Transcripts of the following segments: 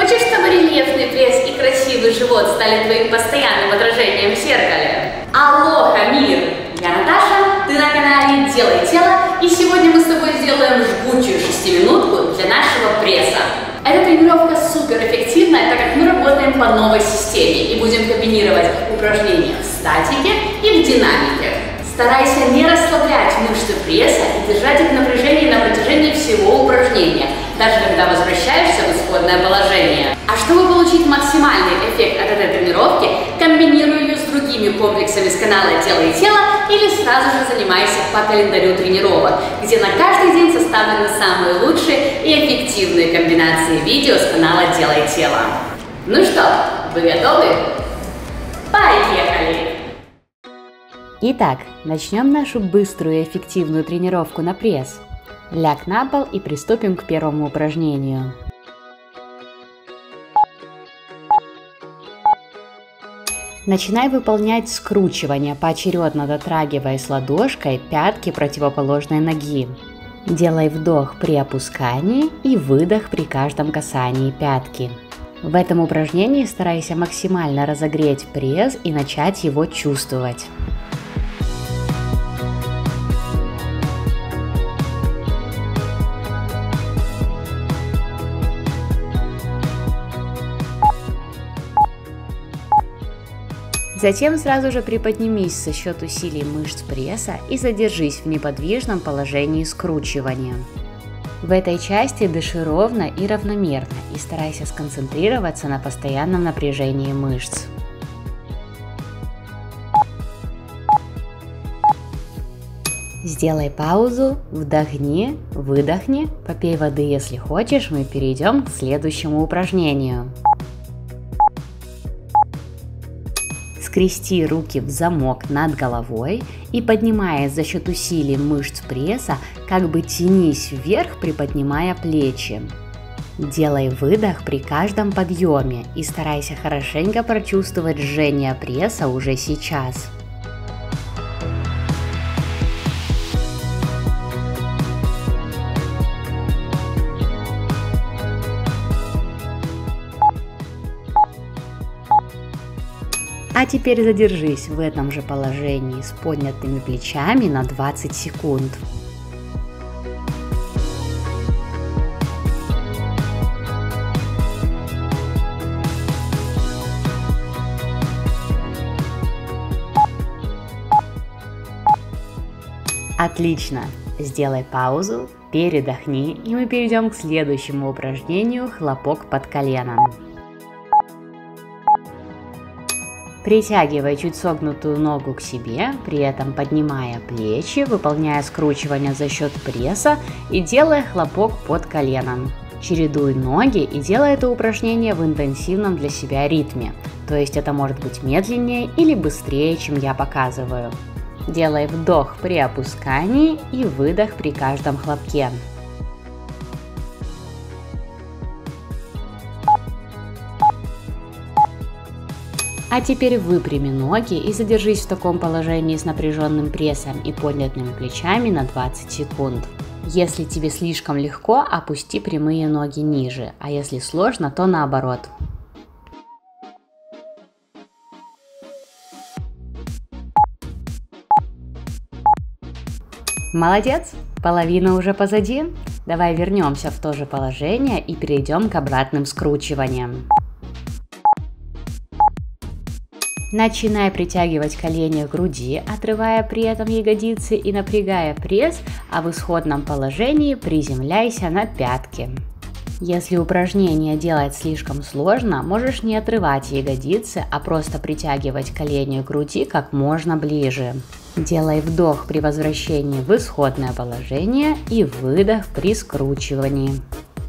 Хочешь, чтобы рельефный пресс и красивый живот стали твоим постоянным отражением в зеркале? Алоха, мир! Я Наташа, ты на канале Делай Тело, и сегодня мы с тобой сделаем жгучую 6-минутку для нашего пресса. Эта тренировка супер эффективная, так как мы работаем по новой системе и будем комбинировать упражнения в статике и в динамике. Старайся не расслаблять мышцы пресса и держать их в напряжении на протяжении всего упражнения, даже когда возвращаешься в исходное положение. А чтобы получить максимальный эффект от этой тренировки, комбинируй ее с другими комплексами с канала Делай Тело или сразу же занимайся по календарю тренировок, где на каждый день составлены самые лучшие и эффективные комбинации видео с канала Делай Тело. Ну что, вы готовы? Поехали! Итак, начнем нашу быструю и эффективную тренировку на пресс. Ляг на пол и приступим к первому упражнению. Начинай выполнять скручивание, поочередно дотрагиваясь ладошкой пятки противоположной ноги. Делай вдох при опускании и выдох при каждом касании пятки. В этом упражнении старайся максимально разогреть пресс и начать его чувствовать. Затем сразу же приподнимись за счет усилий мышц пресса и задержись в неподвижном положении скручивания. В этой части дыши ровно и равномерно и старайся сконцентрироваться на постоянном напряжении мышц. Сделай паузу, вдохни, выдохни, попей воды, если хочешь, мы перейдем к следующему упражнению. Скрести руки в замок над головой и, поднимаясь за счет усилий мышц пресса, как бы тянись вверх, приподнимая плечи. Делай выдох при каждом подъеме и старайся хорошенько прочувствовать жжение пресса уже сейчас. А теперь задержись в этом же положении с поднятыми плечами на 20 секунд. Отлично! Сделай паузу, передохни, и мы перейдем к следующему упражнению «Хлопок под коленом». Притягивай чуть согнутую ногу к себе, при этом поднимая плечи, выполняя скручивание за счет пресса и делая хлопок под коленом. Чередуй ноги и делай это упражнение в интенсивном для себя ритме, то есть это может быть медленнее или быстрее, чем я показываю. Делай вдох при опускании и выдох при каждом хлопке. А теперь выпрями ноги и задержись в таком положении с напряженным прессом и поднятыми плечами на 20 секунд. Если тебе слишком легко, опусти прямые ноги ниже, а если сложно, то наоборот. Молодец! Половина уже позади. Давай вернемся в то же положение и перейдем к обратным скручиваниям. Начинай притягивать колени к груди, отрывая при этом ягодицы и напрягая пресс, а в исходном положении приземляйся на пятки. Если упражнение делать слишком сложно, можешь не отрывать ягодицы, а просто притягивать колени к груди как можно ближе. Делай вдох при возвращении в исходное положение и выдох при скручивании.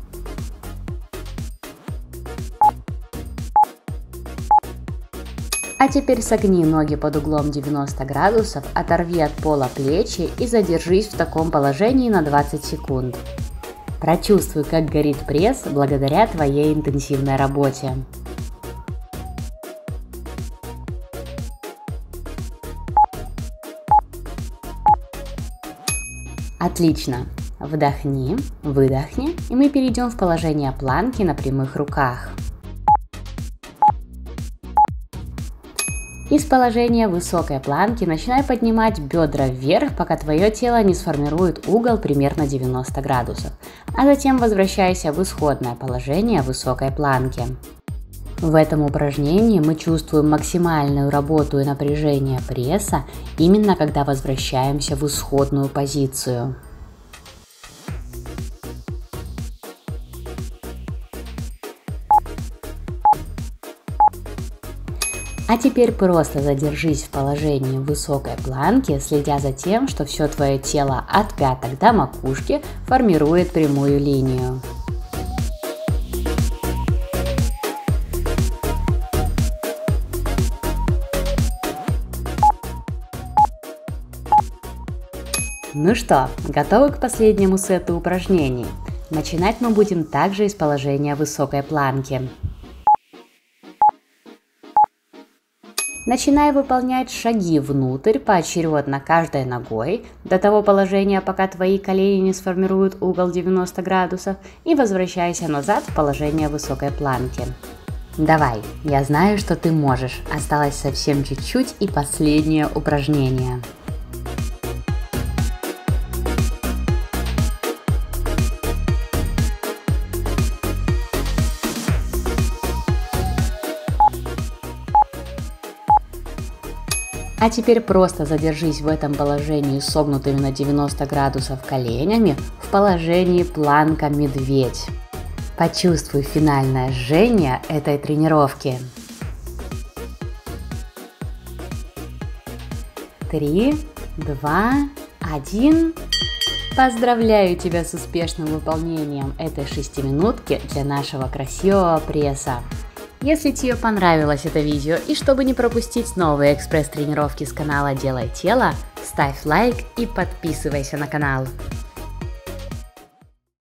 А теперь согни ноги под углом 90 градусов, оторви от пола плечи и задержись в таком положении на 20 секунд. Прочувствуй, как горит пресс благодаря твоей интенсивной работе. Отлично! Вдохни, выдохни, и мы перейдем в положение планки на прямых руках. Из положения высокой планки начинай поднимать бедра вверх, пока твое тело не сформирует угол примерно 90 градусов, а затем возвращайся в исходное положение высокой планки. В этом упражнении мы чувствуем максимальную работу и напряжение пресса именно когда возвращаемся в исходную позицию. А теперь просто задержись в положении высокой планки, следя за тем, что все твое тело от пяток до макушки формирует прямую линию. Ну что, готовы к последнему сету упражнений? Начинать мы будем также из положения высокой планки. Начинай выполнять шаги внутрь поочередно каждой ногой до того положения, пока твои колени не сформируют угол 90 градусов, и возвращайся назад в положение высокой планки. Давай, я знаю, что ты можешь. Осталось совсем чуть-чуть и последнее упражнение. А теперь просто задержись в этом положении согнутыми на 90 градусов коленями в положении планка-медведь. Почувствуй финальное жжение этой тренировки. 3, 2, 1. Поздравляю тебя с успешным выполнением этой 6-минутки для нашего красивого пресса. Если тебе понравилось это видео и чтобы не пропустить новые экспресс-тренировки с канала Делай Тело, ставь лайк и подписывайся на канал.